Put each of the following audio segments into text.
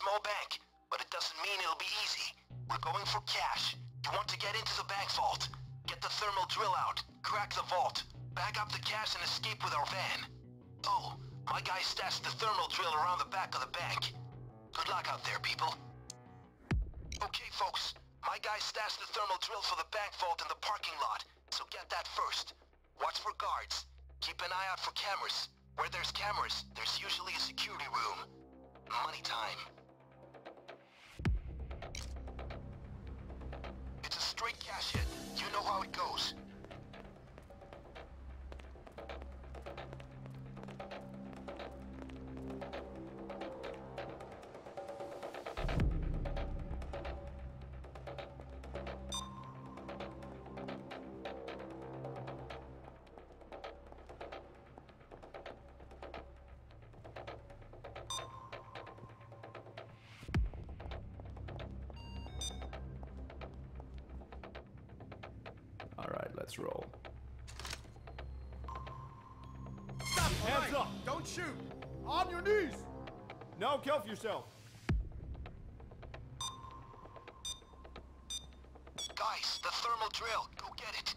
small bank, but it doesn't mean it'll be easy. We're going for cash. You want to get into the bank vault. Get the thermal drill out, crack the vault, bag up the cash and escape with our van. Oh, my guy stashed the thermal drill around the back of the bank. Good luck out there, people. Okay, folks. My guy stashed the thermal drill for the bank vault in the parking lot, so get that first. Watch for guards. Keep an eye out for cameras. Where there's cameras, there's usually a security room. Money time. It's a straight cash hit. You know how it goes. Alright, let's roll. Stop! Hands up! Don't shoot! On your knees! Now cuff yourself. Guys, the thermal drill. Go get it.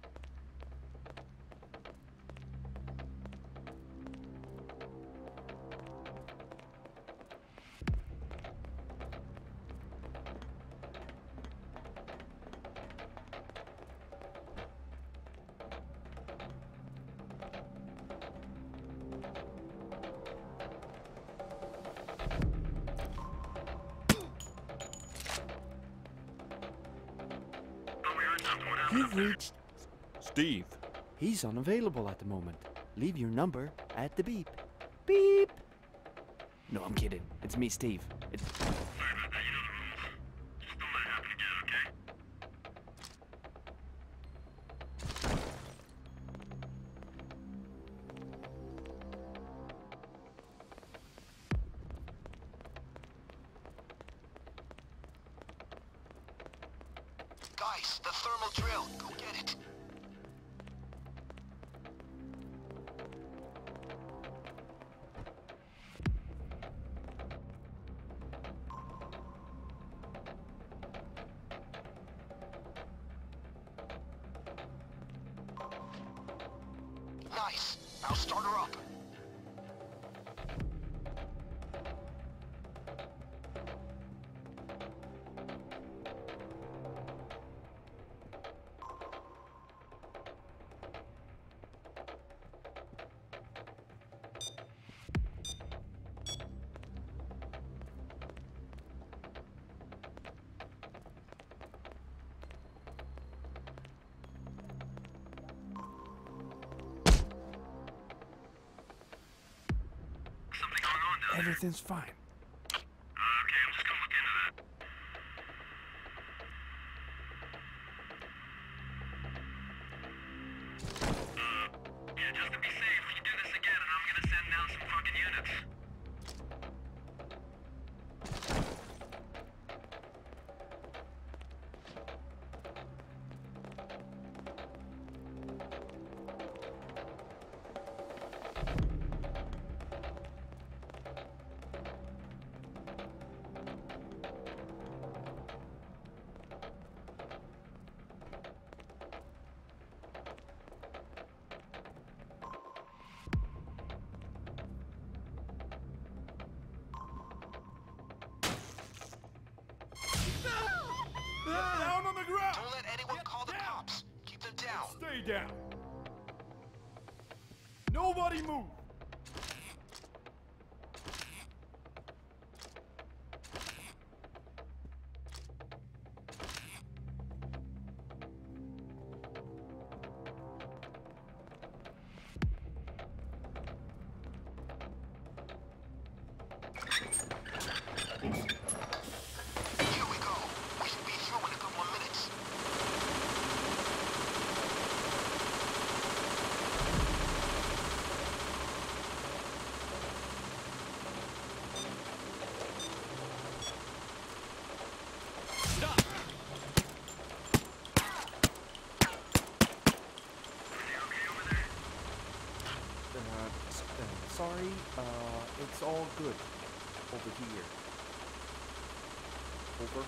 You've reached Steve. He's unavailable at the moment. Leave your number at the beep. Beep! No, I'm kidding. It's me, Steve. It's... Sorry about that, you know the rules. Just don't let it happen again, okay? Guys, the thermal drill. Go get it. Nice. Now start her up. Something going on down there? Everything's fine. Okay, I'm just gonna look into that. Yeah, just to be safe, you do this again and I'm gonna send down some fucking units. Down on the ground! Don't let anyone call the cops. Keep them down. Stay down. Nobody move. Here we go. We should be through in a couple of minutes. Stop! Sorry, it's all good over here. Over.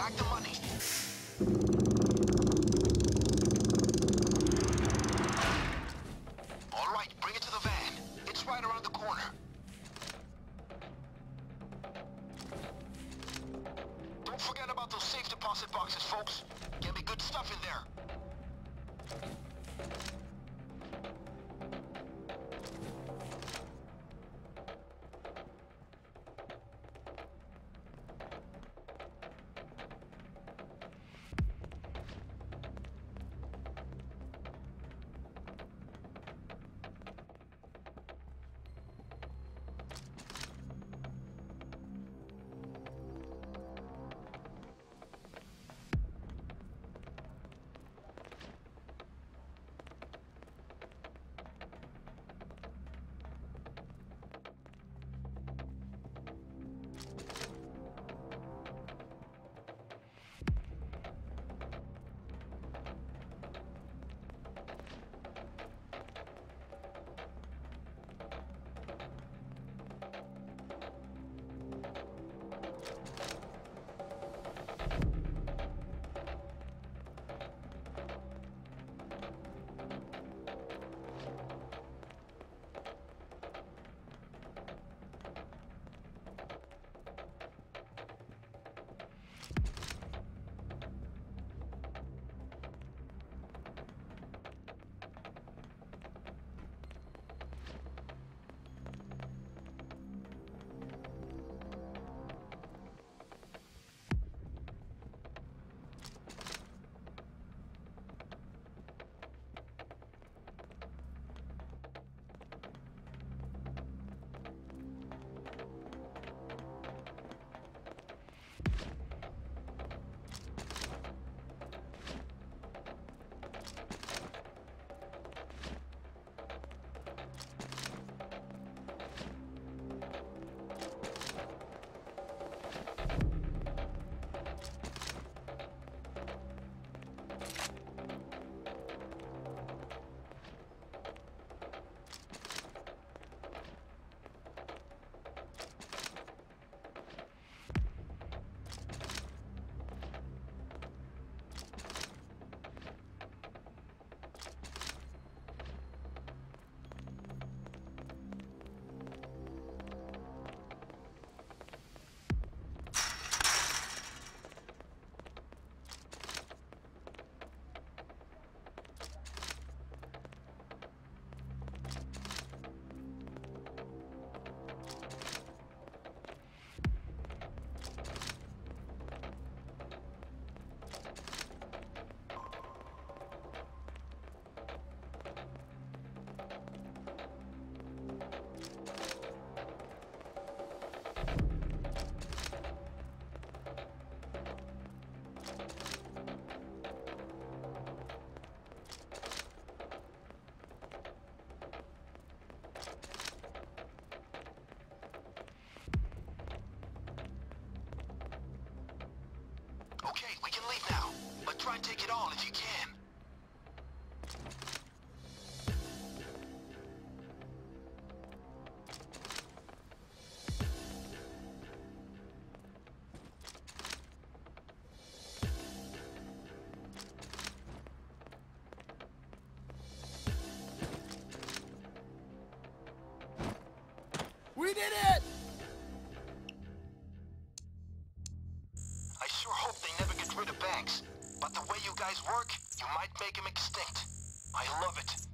Crack the money. All right, bring it to the van. It's right around the corner. Don't forget about those safe deposit boxes, folks. Get me good stuff in there. Okay, we can leave now, but try and take it all if you can. We did it! I sure hope they never get rid of banks, but the way you guys work, you might make them extinct. I love it.